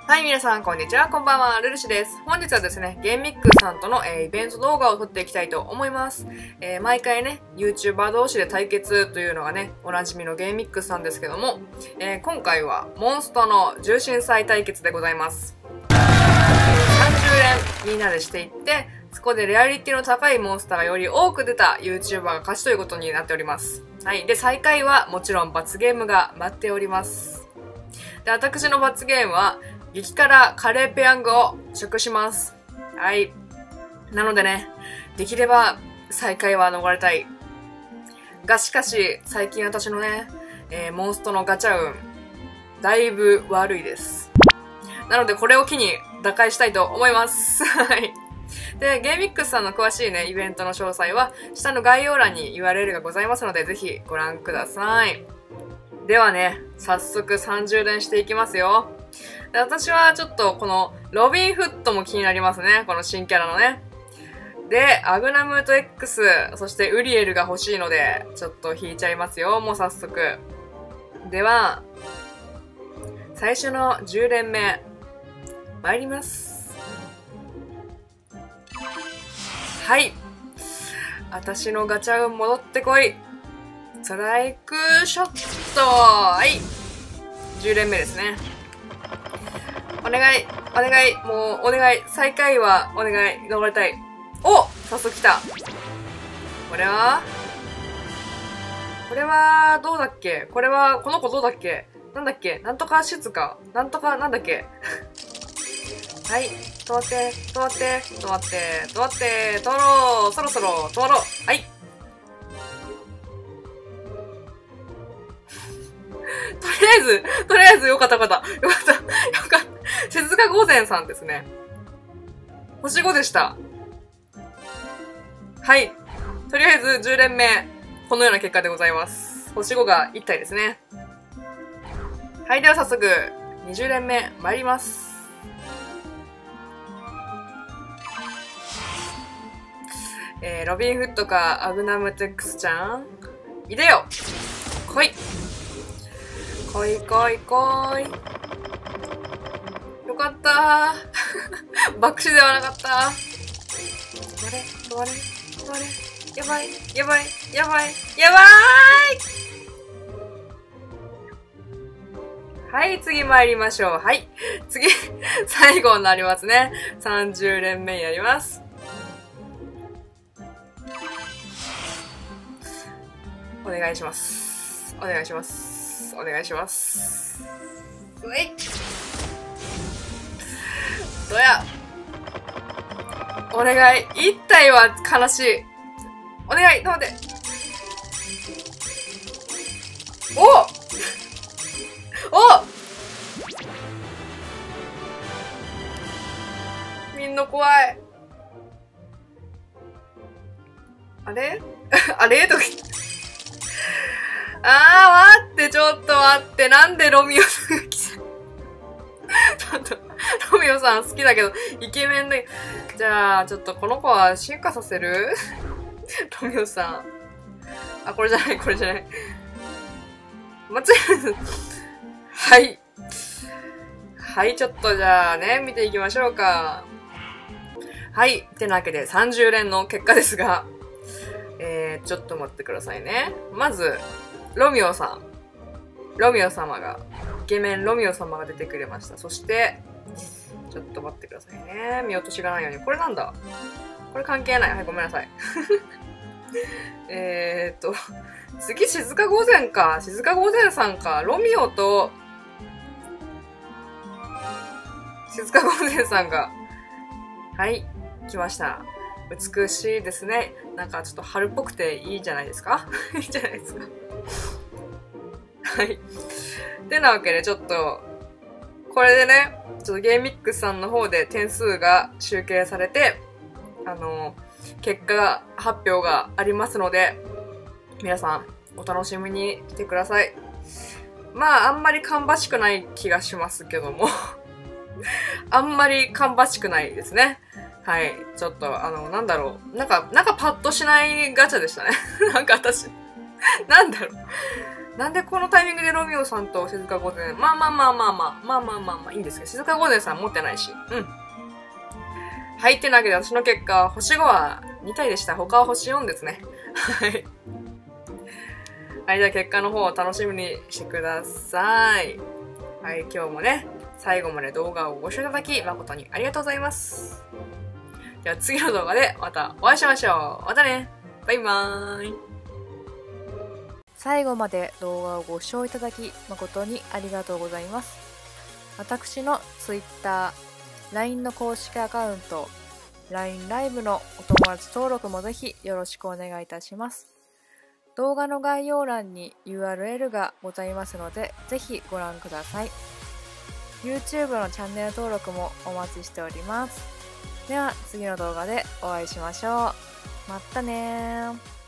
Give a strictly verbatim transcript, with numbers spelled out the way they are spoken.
はい、皆さん、こんにちは。こんばんは。ルルシです。本日はですね、ゲーミックさんとの、えー、イベント動画を撮っていきたいと思います。えー、毎回ね、YouTuber 同士で対決というのがね、おなじみのゲーミックさんですけども、えー、今回はモンストの重心祭対決でございます。さんじゅう連みんなでしていって、そこでレアリティの高いモンスターがより多く出た YouTuber が勝ちということになっております。はい。で、最下位はもちろん罰ゲームが待っております。で、私の罰ゲームは、激辛カレーペヤングを食します。はい。なのでね、できれば最下位は逃れたい。がしかし、最近私のね、えー、モンストのガチャ運、だいぶ悪いです。なのでこれを機に打開したいと思います。はい。で、ゲーミックスさんの詳しいね、イベントの詳細は、下の概要欄に ユーアールエル がございますので、ぜひご覧ください。ではね、早速さんじゅう連していきますよ。で、私はちょっとこのロビンフットも気になりますね。この新キャラのね。で、アグナムート X、そしてウリエルが欲しいので、ちょっと引いちゃいますよ。もう早速。では、最初のじゅう連目、参ります。はい。私のガチャ運戻ってこい。ストライクショット。はい。じゅう連目ですね。お願い、お願い、もう、お願い、最下位は、お願い、逃れたい。お！早速来た。これはこれは、どうだっけこれは、この子どうだっけなんだっけなんとか静かなんとか、なんだっけはい。止まって、止まって、止まって、止まって、止まろうそろそろ、止まろうはい。とりあえず、とりあえずよかったよかった。よかった。よかった。静か御前さんですね。星ごでした。はい。とりあえずじゅう連目、このような結果でございます。星ごがいち体ですね。はい。では早速、にじゅう連目、参ります。えー、ロビンフットか、アグナムテックスちゃんいでよ来い来い来い来いよかったー爆死ではなかった止まれ止まれ止まれやばいやばいやばいやばーいはい、次参りましょう。はい。次、最後になりますね。さんじゅう連目やります。お願いします。お願いします。お願いします。ういどやお願い。一体は悲しい。お願い。待って。おおみんな怖い。あれあれとか言って。あー、待って、ちょっと待って。なんでロミオさんが来ちゃうちょっと、ロミオさん好きだけど、イケメンで。じゃあ、ちょっとこの子は進化させるロミオさん。あ、これじゃない、これじゃない。間違えた。はい。はい、ちょっとじゃあね、見ていきましょうか。はい。ってなわけで、さんじゅう連の結果ですが、えー、ちょっと待ってくださいね。まず、ロミオさん。ロミオ様が、イケメンロミオ様が出てくれました。そして、ちょっと待ってくださいね。見落としがないように。これなんだこれ関係ない。はい、ごめんなさい。えーっと、次、静か御前か。静か御前さんか。ロミオと、静か御前さんが、はい、来ました。美しいですね。なんかちょっと春っぽくていいんじゃないですかいいんじゃないですかはい。てなわけでちょっと、これでね、ちょっとゲーミックスさんの方で点数が集計されて、あの、結果発表がありますので、皆さんお楽しみにしてください。まあ、あんまり芳しくない気がしますけども。あんまり芳しくないですね。はい。ちょっと、あの、なんだろう。なんか、なんかパッとしないガチャでしたね。なんか私、なんだろう。 なんでこのタイミングでロミオさんと静か御前、まあまあまあまあまあ、まあまあまあまあいいんですけど、静か御前さん持ってないし。うん。はい、ってなわけで私の結果、星ごはに体でした。他は星よんですね。はい。はい、じゃあ結果の方を楽しみにしてください。はい、今日もね、最後まで動画をご視聴いただき、誠にありがとうございます。では次の動画でまたお会いしましょう。またね。バイバーイ。最後まで動画をご視聴いただき、誠にありがとうございます。私の Twitter、ライン の公式アカウント、ライン ライブのお友達登録もぜひよろしくお願いいたします。動画の概要欄に ユーアールエル がございますので、ぜひご覧ください。YouTube のチャンネル登録もお待ちしております。では次の動画でお会いしましょう。またねー。